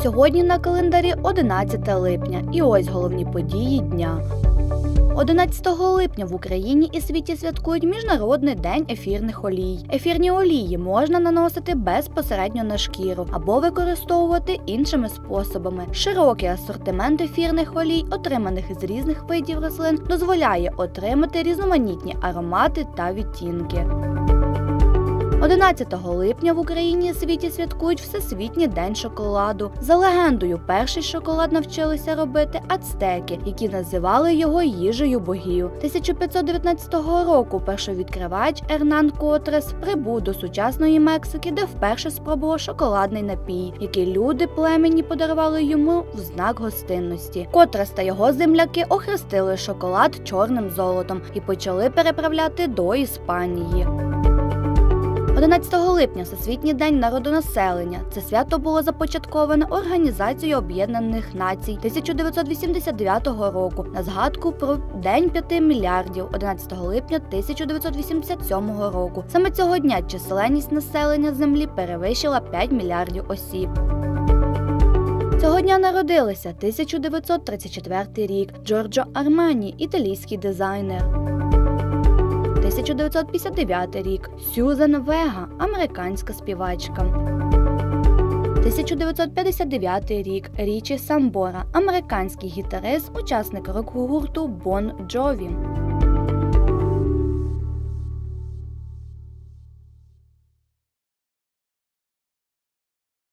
Сьогодні на календарі 11 липня і ось головні події дня. 11 липня в Україні і світі святкують Міжнародний день ефірних олій. Ефірні олії можна наносити безпосередньо на шкіру або використовувати іншими способами. Широкий асортимент ефірних олій, отриманих із різних видів рослин, дозволяє отримати різноманітні аромати та відтінки. 11 липня в Україні і світі святкують Всесвітній день шоколаду. За легендою, перший шоколад навчилися робити ацтеки, які називали його їжею богів. 1519 року першовідкривач Ернан Котрес прибув до сучасної Мексики, де вперше спробував шоколадний напій, який люди племені подарували йому в знак гостинності. Котрес та його земляки охрестили шоколад чорним золотом і почали переправляти до Іспанії. 11 липня – Всесвітній день народонаселення. Це свято було започатковане Організацією Об'єднаних Націй 1989 року на згадку про День 5 мільярдів 11 липня 1987 року. Саме цього дня численність населення Землі перевищила 5 мільярдів осіб. Цього дня народилися 1934 рік Джорджо Армані, італійський дизайнер. 1959 рік Сюзан Вега, американська співачка. 1959 рік Річі Самбора, американський гітарист, учасник рок-гурту Бон Джові.